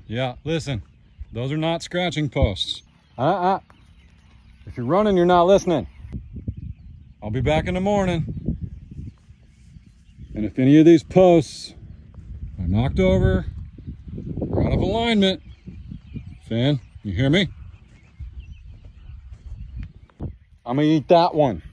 Yeah, listen, those are not scratching posts. If you're running, you're not listening. I'll be back in the morning. And if any of these posts are knocked over or out of alignment, Finn, you hear me? I'm gonna eat that one.